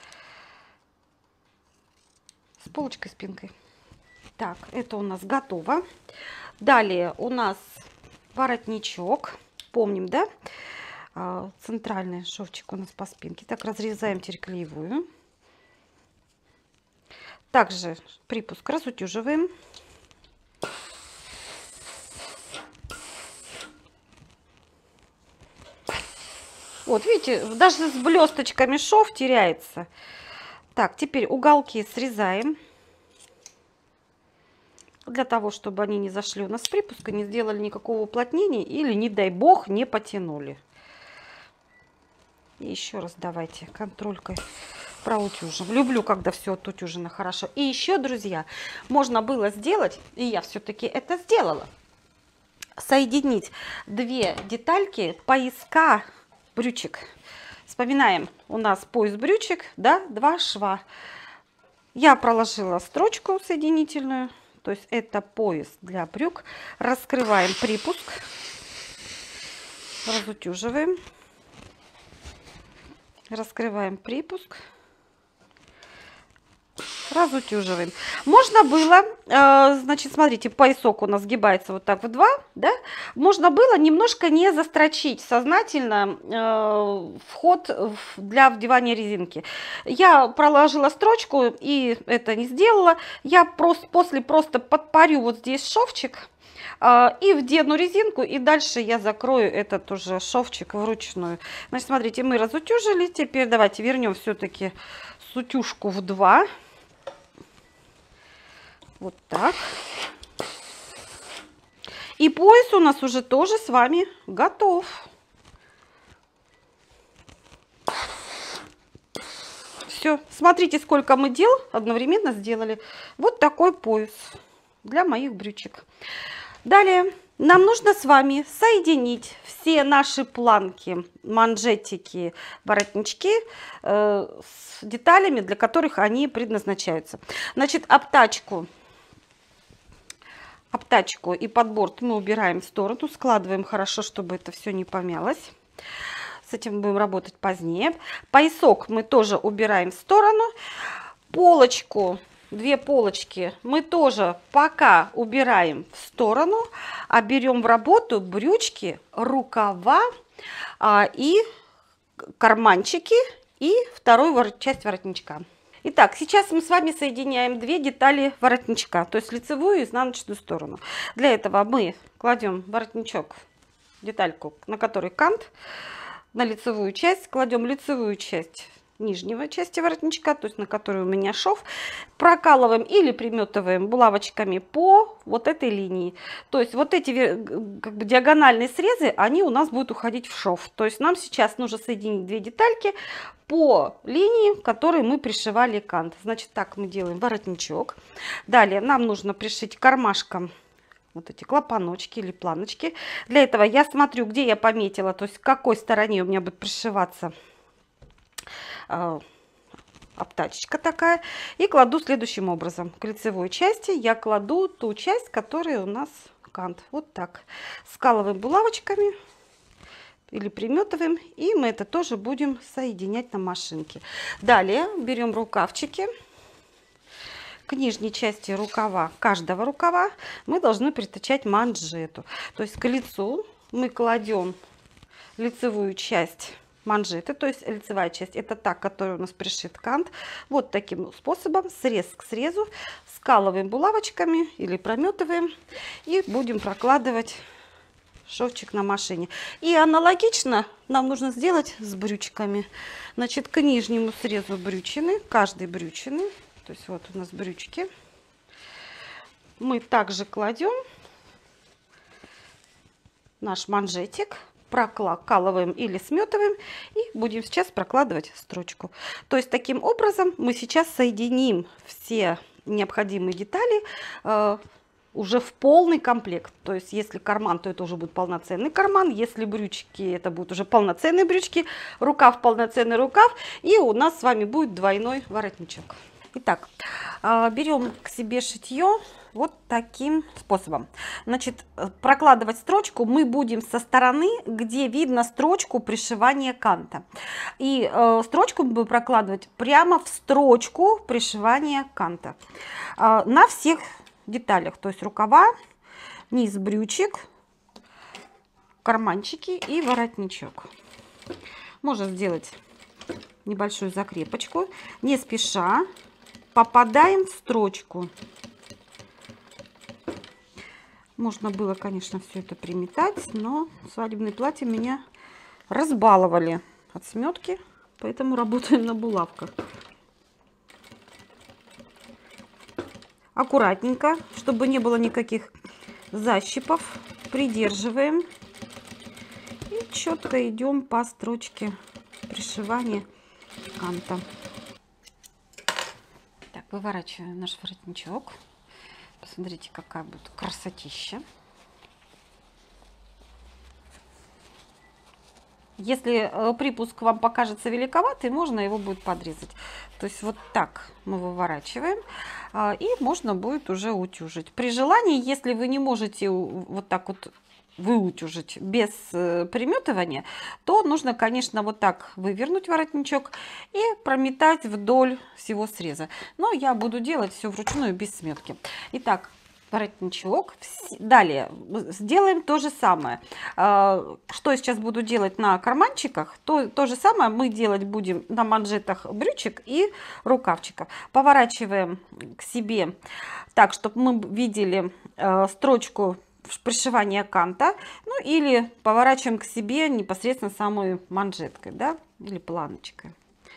[SPEAKER 1] с полочкой спинкой. Так, это у нас готово. Далее у нас воротничок. Помним, да? Центральный шовчик у нас по спинке. Так, разрезаем теперь клеевую. Также припуск разутюживаем. Вот, видите, даже с блесточками шов теряется. Так, теперь уголки срезаем. Для того, чтобы они не зашли у нас с припуска, не сделали никакого уплотнения или, не дай бог, не потянули. И еще раз давайте контролькой проутюжим. Люблю, когда все отутюжено хорошо. И еще, друзья, можно было сделать, и я все-таки это сделала, соединить две детальки пояска брючек. Вспоминаем, у нас пояс брючек, да, 2 шва. Я проложила строчку соединительную, то есть это пояс для брюк. Раскрываем припуск, разутюживаем, раскрываем припуск, разутюживаем. Можно было, значит, смотрите, поясок у нас сгибается вот так в 2, да? Можно было немножко не застрочить сознательно вход для вдевания резинки. Я проложила строчку и это не сделала. Я после просто подпарю вот здесь шовчик и вдену резинку, и дальше я закрою этот уже шовчик вручную. Значит, смотрите, мы разутюжили. Теперь давайте вернем все-таки сутюжку в 2. Вот так. И пояс у нас уже тоже с вами готов. Все, смотрите, сколько мы дел одновременно сделали. Вот такой пояс для моих брючек. Далее нам нужно с вами соединить все наши планки, манжетики, воротнички с деталями, для которых они предназначаются. Значит, обтачку и подборд мы убираем в сторону, складываем хорошо, чтобы это все не помялось. С этим будем работать позднее. Поясок мы тоже убираем в сторону. Полочку, 2 полочки мы тоже пока убираем в сторону, а берем в работу брючки, рукава и карманчики и вторую часть воротничка. Итак, сейчас мы с вами соединяем 2 детали воротничка, то есть лицевую и изнаночную сторону. Для этого мы кладем воротничок, детальку, на которой кант, на лицевую часть, кладем лицевую часть нижнего части воротничка, то есть на которую у меня шов, прокалываем или приметываем булавочками по вот этой линии. То есть вот эти как бы диагональные срезы, они у нас будут уходить в шов. То есть нам сейчас нужно соединить 2 детальки по линии, которой мы пришивали кант. Значит, так мы делаем воротничок. Далее нам нужно пришить кармашком вот эти клапаночки или планочки. Для этого я смотрю, где я пометила, то есть к какой стороне у меня будет пришиваться обтачечка такая, и кладу следующим образом. К лицевой части я кладу ту часть, которая у нас кант. Вот так. Скалываем булавочками или приметываем, и мы это тоже будем соединять на машинке. Далее берем рукавчики, к нижней части рукава, каждого рукава, мы должны притачать манжету. То есть к лицу мы кладем лицевую часть манжеты, то есть лицевая часть это та, которая у нас пришит кант. Вот таким способом, срез к срезу, скалываем булавочками или прометываем и будем прокладывать шовчик на машине. И аналогично нам нужно сделать с брючками. Значит, к нижнему срезу брючины, каждой брючины, то есть вот у нас брючки, мы также кладем наш манжетик, прокалываем или сметываем и будем сейчас прокладывать строчку. То есть таким образом мы сейчас соединим все необходимые детали уже в полный комплект. То есть если карман, то это уже будет полноценный карман, если брючки, это будут уже полноценные брючки, рукав полноценный рукав, и у нас с вами будет двойной воротничок. Итак, берем к себе шитье вот таким способом. Значит, прокладывать строчку мы будем со стороны, где видно строчку пришивания канта. И строчку мы будем прокладывать прямо в строчку пришивания канта. На всех деталях, то есть рукава, низ брючек, карманчики и воротничок. Можно сделать небольшую закрепочку, не спеша попадаем в строчку. Можно было, конечно, все это приметать, но свадебные платья меня разбаловали от сметки, поэтому работаем на булавках. Аккуратненько, чтобы не было никаких защипов, придерживаем и четко идем по строчке пришивания канта. Так, выворачиваем наш воротничок. Посмотрите, какая будет красотища. Если припуск вам покажется великоватый, можно его будет подрезать. То есть вот так мы выворачиваем, и можно будет уже утюжить. При желании, если вы не можете вот так вот выутюжить без приметывания, то нужно, конечно, вот так вывернуть воротничок и прометать вдоль всего среза. Но я буду делать все вручную без сметки. Итак, воротничок. Далее сделаем то же самое. Что я сейчас буду делать на карманчиках, то же самое мы делать будем на манжетах брючек и рукавчиков. Поворачиваем к себе так, чтобы мы видели строчку пришивания канта, ну или поворачиваем к себе непосредственно самой манжеткой, да, или планочкой.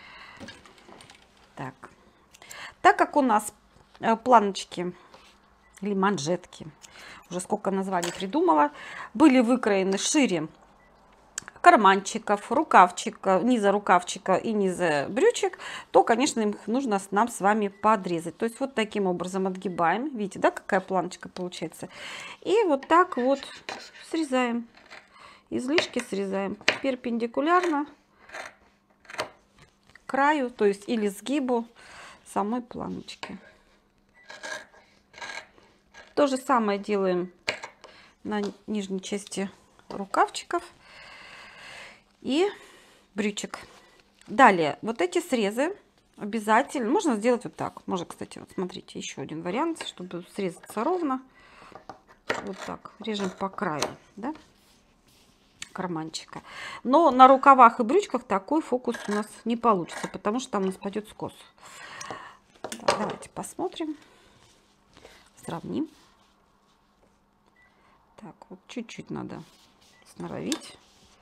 [SPEAKER 1] Так как у нас планочки или манжетки, уже сколько названий придумала, были выкроены шире карманчиков, рукавчика, низа рукавчика и низа брючек, то, конечно, их нужно нам с вами подрезать. То есть вот таким образом отгибаем. Видите, да, какая планочка получается? И вот так вот срезаем. Излишки срезаем перпендикулярно к краю, то есть или сгибу самой планочки. То же самое делаем на нижней части рукавчиков и брючек. Далее, вот эти срезы обязательно можно сделать вот так. Можно, кстати, вот смотрите, еще один вариант, чтобы срезаться ровно. Вот так режем по краю, да, карманчика. Но на рукавах и брючках такой фокус у нас не получится, потому что там у нас пойдет скос. Так, давайте посмотрим, сравним. Так, вот чуть-чуть надо сноровить.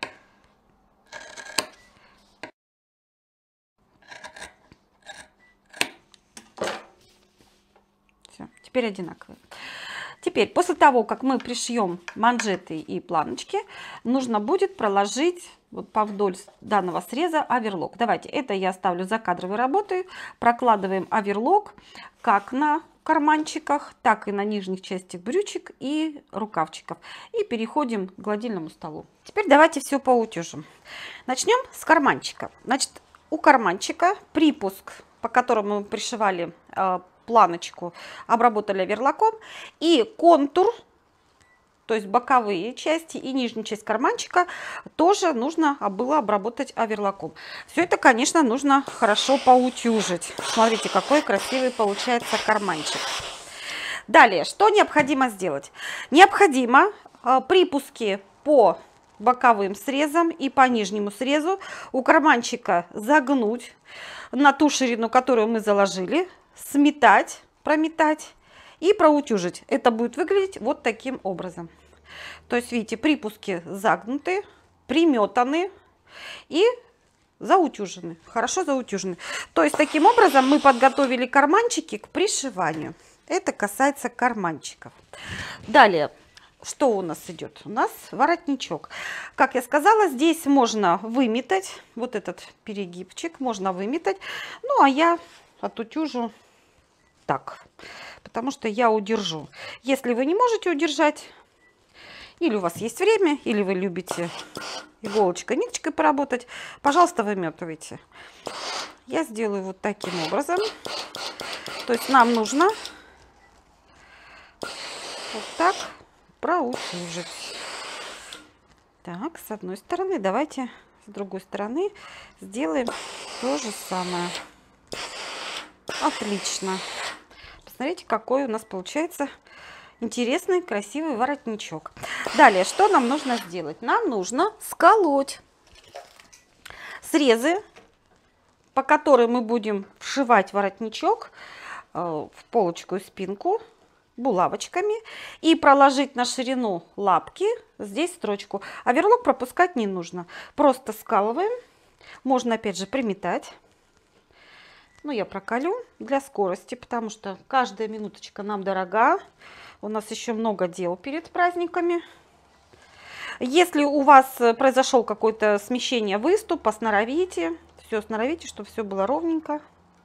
[SPEAKER 1] Все, теперь одинаковые. Теперь, после того, как мы пришьем манжеты и планочки, нужно будет проложить вот по вдоль данного среза оверлок. Давайте, это я оставлю за кадровой работой. Прокладываем оверлок как на карманчиках, так и на нижних частях брючек и рукавчиков. И переходим к гладильному столу. Теперь давайте все поутюжим. Начнем с карманчика. Значит, у карманчика припуск, по которому мы пришивали планочку, обработали оверлоком, и контур то есть боковые части и нижнюю часть карманчика тоже нужно было обработать оверлоком. Все это, конечно, нужно хорошо поутюжить. Смотрите, какой красивый получается карманчик. Далее, что необходимо сделать? Необходимо припуски по боковым срезам и по нижнему срезу у карманчика загнуть на ту ширину, которую мы заложили, сметать, прометать и проутюжить. Это будет выглядеть вот таким образом. То есть, видите, припуски загнуты, приметаны и заутюжены, хорошо заутюжены. То есть, таким образом мы подготовили карманчики к пришиванию. Это касается карманчиков. Далее, что у нас идет? У нас воротничок. Как я сказала, здесь можно выметать, вот этот перегибчик можно выметать. Ну, а я отутюжу так, потому что я удержу. Если вы не можете удержать, или у вас есть время, или вы любите иголочкой, ниточкой поработать, пожалуйста, выметывайте. Я сделаю вот таким образом. То есть нам нужно вот так проутюжить. Так, с одной стороны, давайте с другой стороны сделаем то же самое. Отлично. Посмотрите, какой у нас получается интересный, красивый воротничок. Далее, что нам нужно сделать? Нам нужно сколоть срезы, по которым мы будем вшивать воротничок в полочку и спинку булавочками и проложить на ширину лапки здесь строчку. Оверлок пропускать не нужно. Просто скалываем. Можно опять же приметать. Но я проколю для скорости, потому что каждая минуточка нам дорога. У нас еще много дел перед праздниками. Если у вас произошел какое-то смещение выступа, сноровите. Все сноровите, чтобы все было ровненько.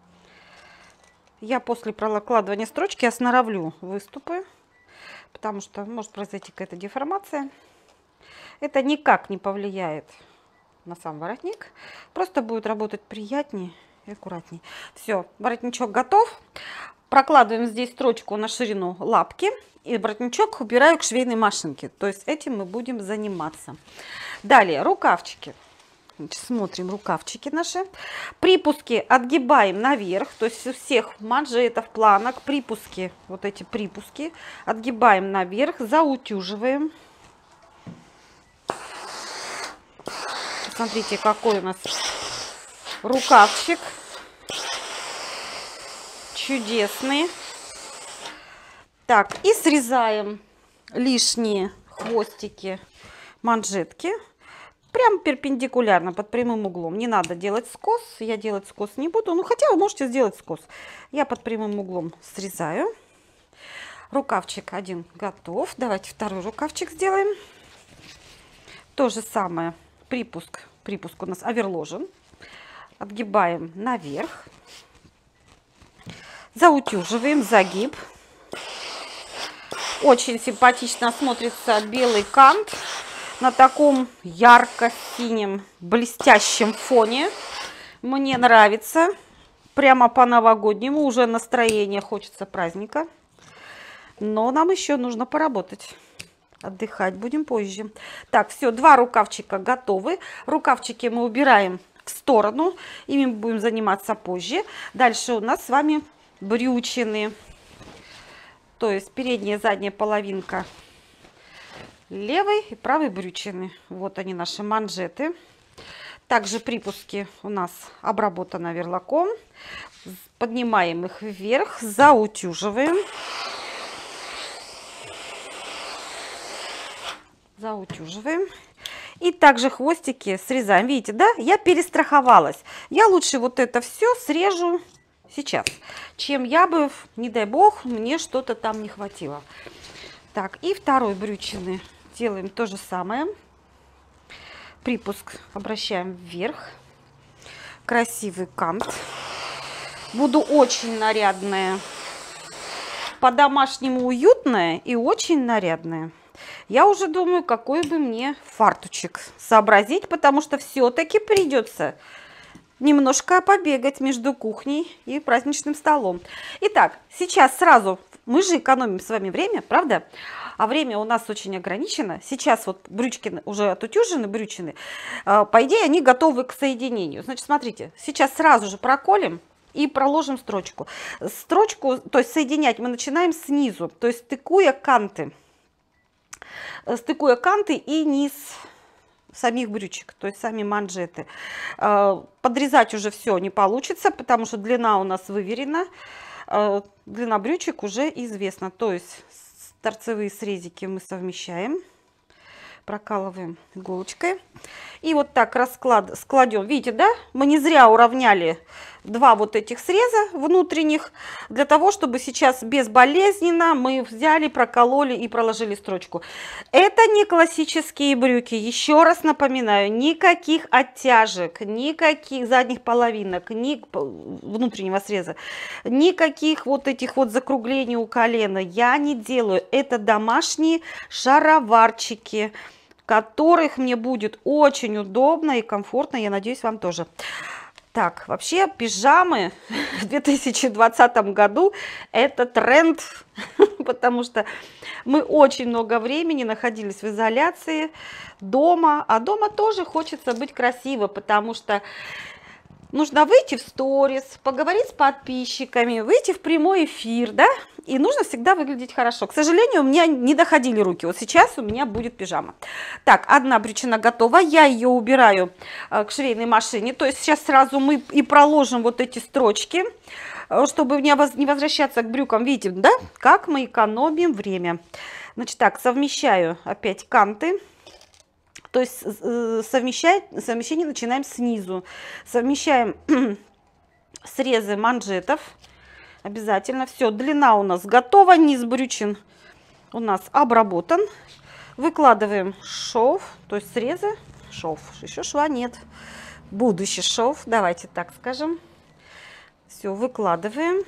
[SPEAKER 1] Я после прокладывания строчки осноровлю выступы, потому что может произойти какая-то деформация. Это никак не повлияет на сам воротник. Просто будет работать приятнее и аккуратнее. Все, воротничок готов. Прокладываем здесь строчку на ширину лапки. И воротничок убираю к швейной машинке. То есть этим мы будем заниматься. Далее рукавчики. Смотрим рукавчики наши. Припуски отгибаем наверх. То есть у всех манжетов, планок, припуски, вот эти припуски отгибаем наверх, заутюживаем. Смотрите, какой у нас рукавчик. Чудесный. Так, и срезаем лишние хвостики манжетки. Прям перпендикулярно, под прямым углом. Не надо делать скос. Я делать скос не буду. Ну, хотя вы можете сделать скос. Я под прямым углом срезаю. Рукавчик один готов. Давайте второй рукавчик сделаем. То же самое. Припуск. Припуск у нас оверложен. Отгибаем наверх. Заутюживаем. Загиб. Очень симпатично смотрится белый кант на таком ярко-синем блестящем фоне. Мне нравится. Прямо по-новогоднему. Уже настроение, хочется праздника. Но нам еще нужно поработать. Отдыхать будем позже. Так, все, два рукавчика готовы. Рукавчики мы убираем в сторону. Ими будем заниматься позже. Дальше у нас с вами брючины. То есть передняя и задняя половинка левой и правой брючины. Вот они, наши манжеты. Также припуски у нас обработаны оверлоком. Поднимаем их вверх, заутюживаем. Заутюживаем. И также хвостики срезаем. Видите, да? Я перестраховалась. Я лучше вот это все срежу сейчас, чем я бы, не дай бог, мне что-то там не хватило. Так, и второй брючины делаем то же самое. Припуск обращаем вверх. Красивый кант. Буду очень нарядная. По-домашнему уютная и очень нарядная. Я уже думаю, какой бы мне фартучек сообразить, потому что все-таки придется немножко побегать между кухней и праздничным столом. Итак, сейчас сразу, мы же экономим с вами время, правда? а время у нас очень ограничено. Сейчас вот брючки уже отутюжены, брючины. По идее, они готовы к соединению. Значит, смотрите, сейчас сразу же проколем и проложим строчку. Строчку, то есть соединять мы начинаем снизу, то есть стыкуя канты и низ самих брючек, то есть сами манжеты. Подрезать уже все не получится, потому что длина у нас выверена, длина брючек уже известна. То есть торцевые срезики мы совмещаем, прокалываем иголочкой. И вот так складем. Видите, да? Мы не зря уравняли два вот этих среза внутренних, для того, чтобы сейчас безболезненно мы взяли, прокололи и проложили строчку. Это не классические брюки. Еще раз напоминаю, никаких оттяжек, никаких задних половинок, внутреннего среза, никаких вот этих вот закруглений у колена я не делаю. Это домашние шароварчики, которых мне будет очень удобно и комфортно, я надеюсь, вам тоже. Так, вообще пижамы в 2020 году это тренд, потому что мы очень много времени находились в изоляции дома, а дома тоже хочется быть красиво, потому что нужно выйти в сторис, поговорить с подписчиками, выйти в прямой эфир, да, и нужно всегда выглядеть хорошо. К сожалению, у меня не доходили руки, вот сейчас у меня будет пижама. Так, одна брючина готова, я ее убираю к швейной машине, то есть сейчас сразу мы и проложим вот эти строчки, чтобы не возвращаться к брюкам, видите, да, как мы экономим время. Значит, так, совмещаю опять канты. То есть совмещение начинаем снизу. Совмещаем срезы манжетов. Обязательно. Все, длина у нас готова. Низ брючин у нас обработан. Выкладываем шов, то есть срезы. Шов. Еще шва нет. Будущий шов. Давайте так скажем. Все, выкладываем.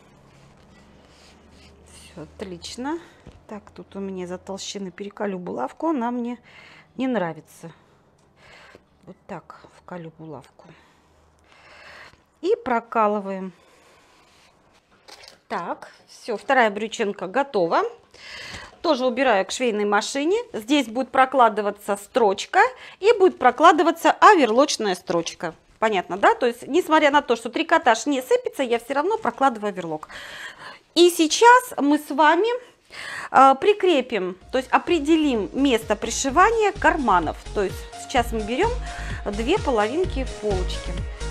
[SPEAKER 1] Все, отлично. Так, тут у меня из-за толщины переколю булавку. Она мне не нравится. Вот так вколю булавку. И прокалываем. Так, все, вторая брючинка готова. Тоже убираю к швейной машине. Здесь будет прокладываться строчка и будет прокладываться оверлочная строчка. Понятно, да? То есть, несмотря на то, что трикотаж не сыпется, я все равно прокладываю оверлок. И сейчас мы с вами прикрепим, то есть определим место пришивания карманов. То есть сейчас мы берем две половинки полочки.